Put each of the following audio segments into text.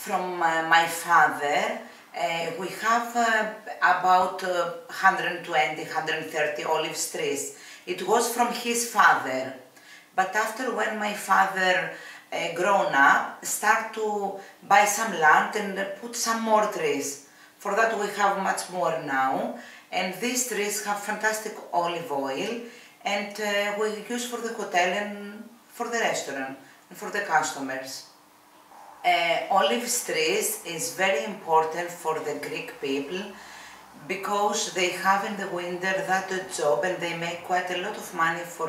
from my father. We have about 120, 130 olive trees. It was from his father. But after when my father grown up, start to buy some land and put some more trees. For that we have much more now. And these trees have fantastic olive oil, and we use for the hotel and for the restaurant and for the customers. Olive trees is very important for the Greek people because they have in the winter that job and they make quite a lot of money for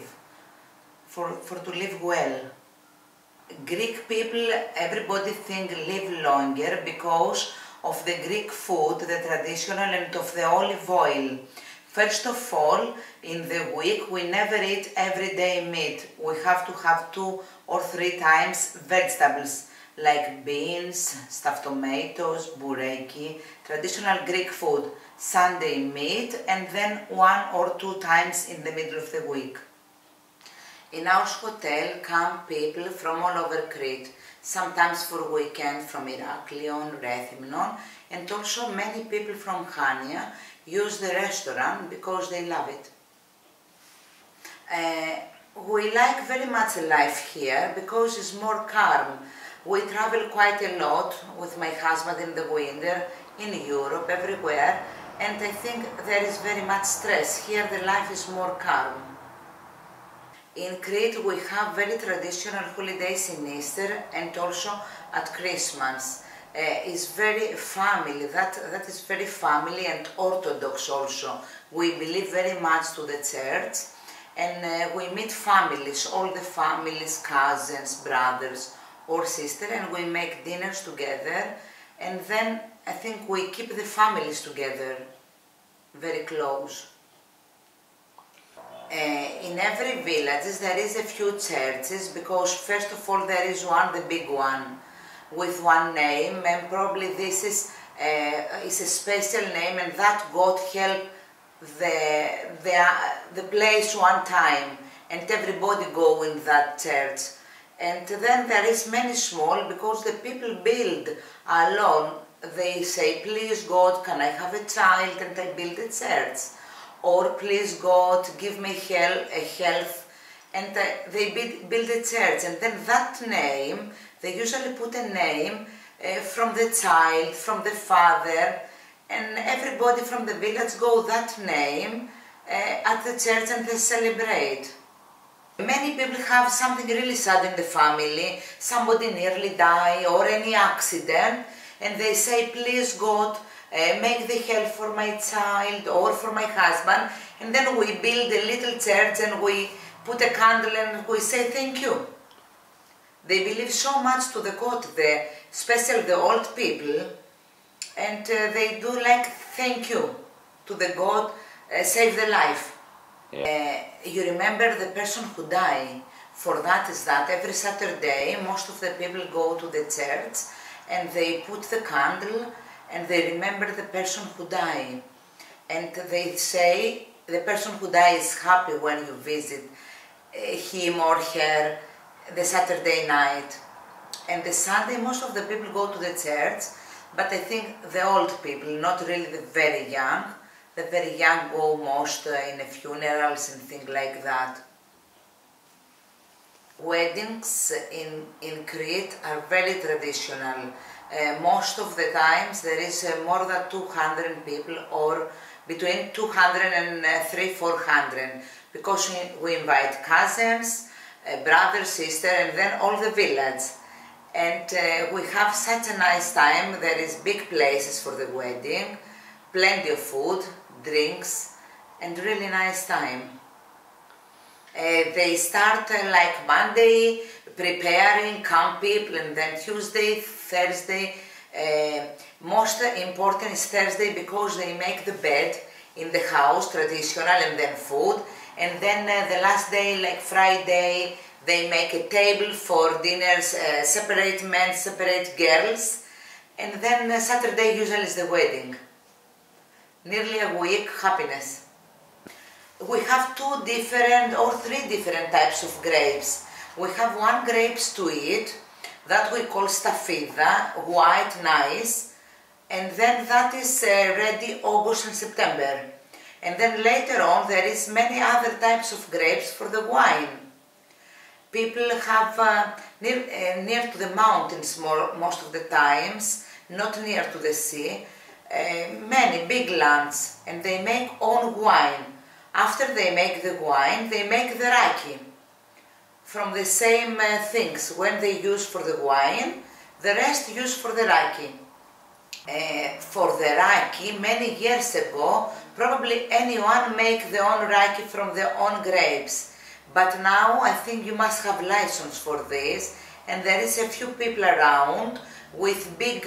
to live well. Greek people, everybody think live longer because of the Greek food, the traditional, and of the olive oil. First of all, in the week we never eat everyday meat. We have to have 2 or 3 times vegetables like beans, stuffed tomatoes, boureki, traditional Greek food, Sunday meat, and then 1 or 2 times in the middle of the week. In our hotel come people from all over Crete, sometimes for weekend from Heraklion, Rethymnon, and also many people from Chania use the restaurant because they love it. We like very much life here because it's more calm. We travel quite a lot with my husband in the winter, in Europe, everywhere, and I think there is very much stress. Here the life is more calm. In Crete we have very traditional holidays in Easter and also at Christmas. It's very family, that is very family and Orthodox also. We believe very much to the church, and we meet families, all the families, cousins, brothers or sisters, and we make dinners together, and then I think we keep the families together very close. In every village there is a few churches because first of all there is one, the big one, with one name, and probably this is a special name, and that God helped the place one time, and everybody go in that church. And then there is many small because the people build alone. They say, please God, can I have a child, and I build a church. Or please God, give me health, and they build a church, and then that name, they usually put a name from the child, from the father, and everybody from the village go that name at the church and they celebrate. Many people have something really sad in the family, somebody nearly die or any accident, and they say, please God, make the health for my child or for my husband, and then we build a little church and we put a candle and we say thank you. They believe so much to the God, especially the old people, and they do like thank you to the God, save the life. Yeah. You remember the person who died. For that is that every Saturday most of the people go to the church and they put the candle and they remember the person who died, and they say the person who died is happy when you visit him or her the Saturday night. And the Sunday most of the people go to the church, but I think the old people, not really the very young. The very young go most in funerals and things like that. Weddings in Crete are very traditional. Most of the times there is more than 200 people, or between 200 and 300-400, because we invite cousins, brothers, sisters, and then all the village. And we have such a nice time. There is big places for the wedding, plenty of food, drinks, and really nice time. They start like Monday, preparing, come people, and then Tuesday, Thursday. Most important is Thursday because they make the bed in the house, traditional, and then food. And then the last day, like Friday, they make a table for dinners, separate men, separate girls. And then Saturday usually is the wedding. Nearly a week, happiness. We have 2 different or 3 different types of grapes. We have one grapes to eat, That we call stafida, white, nice, and then that is ready August and September. And then later on there is many other types of grapes for the wine. People have near to the mountains most of the times, not near to the sea, many big lands, and they make own wine. After they make the wine, they make the raki from the same things. When they use for the wine, the rest use for the raki. For the raki, many years ago, probably anyone make their own raki from their own grapes. But now I think you must have license for this, and there is a few people around with big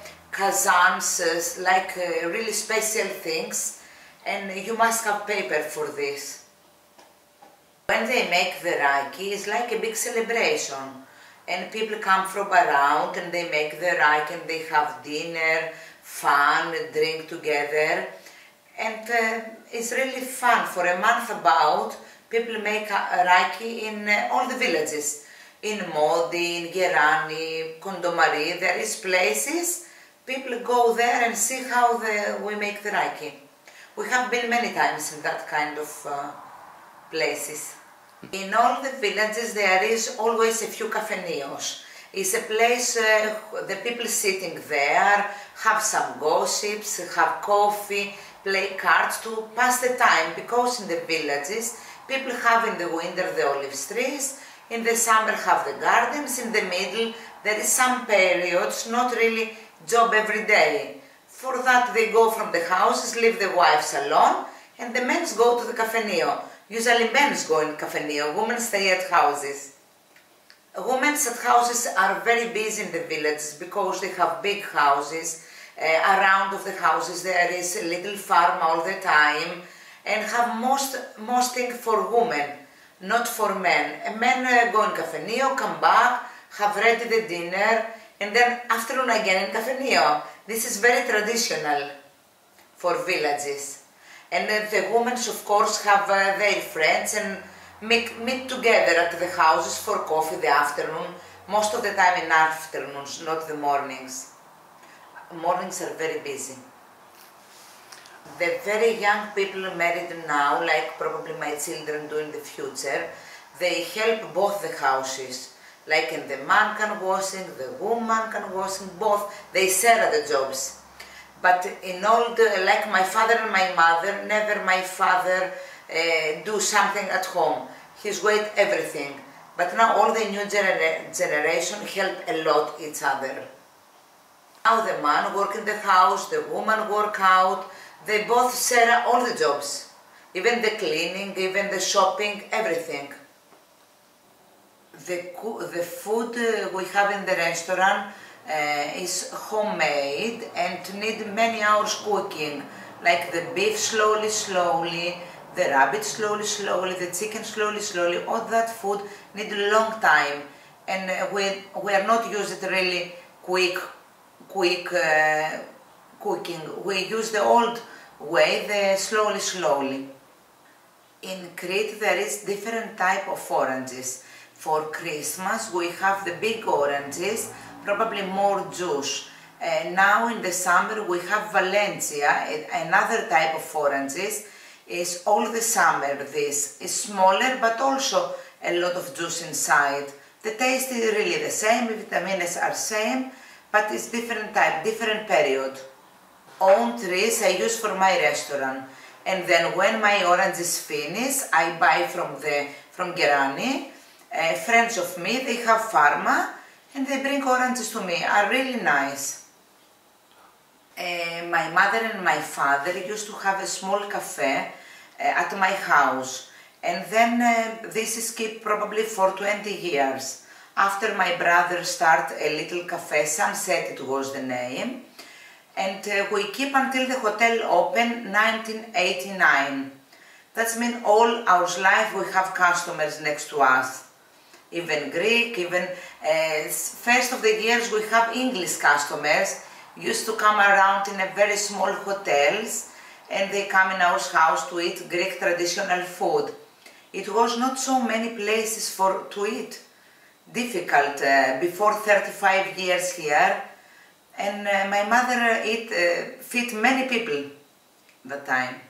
kazans, like really special things, and you must have paper for this. When they make the raki, it's like a big celebration, and people come from around and they make the raki and they have dinner, fun, drink together, and it's really fun. For a month about, people make a raki in all the villages. In Modi, in Gerani, Kondomari, there is places, people go there and see how we make the raki. We have been many times in that kind of places. In all the villages there is always a few cafeneos. It's a place, the people sitting there, have some gossips, have coffee, play cards to pass the time, because in the villages people have in the winter the olive trees, in the summer have the gardens, in the middle there is some periods, not really job every day. For that they go from the houses, leave the wives alone, and the men go to the cafeneo. Usually men go in cafeneo, women stay at houses. Women at houses are very busy in the villages because they have big houses. Around of the houses there is a little farm all the time, and have most things for women, not for men. Men go in cafeneo, come back, have ready the dinner, and then afternoon again in cafeneo. This is very traditional for villages. And the women, of course, have their friends and meet together at the houses for coffee the afternoon, most of the time in afternoons, not the mornings. Mornings are very busy. The very young people married now, like probably my children do in the future, they help both the houses. Like in the man can washing, the woman can washing, both, they share the jobs. But in all the, like my father and my mother, never my father do something at home. He's wait everything. But now all the new generation help a lot each other. Now the man work in the house, the woman work out, they both share all the jobs. Even the cleaning, even the shopping, everything. The food we have in the restaurant is homemade and need many hours cooking, like the beef slowly, the rabbit slowly, the chicken slowly, all that food need a long time, and we are not using it really quick cooking. We use the old way, the slowly. In Crete there is different type of oranges. For Christmas we have the big oranges, probably more juice. Now in the summer we have Valencia, another type of oranges, is all the summer. This is smaller but also a lot of juice inside. The taste is really the same, the vitamins are same, but it's different type, different period. Own trees I use for my restaurant, and then when my orange is finished I buy from Gerani. Friends of me, they have farma, and they bring oranges to me, are really nice. My mother and my father used to have a small cafe at my house, and then this is kept probably for 20 years. After my brother started a little cafe, Sunset it was the name, and we keep until the hotel opened 1989. That means all our life we have customers next to us. Even Greek, even first of the years we have English customers, used to come around in a very small hotels, and they come in our house to eat Greek traditional food. It was not so many places to eat. difficult before 35 years here, and my mother feed many people that time.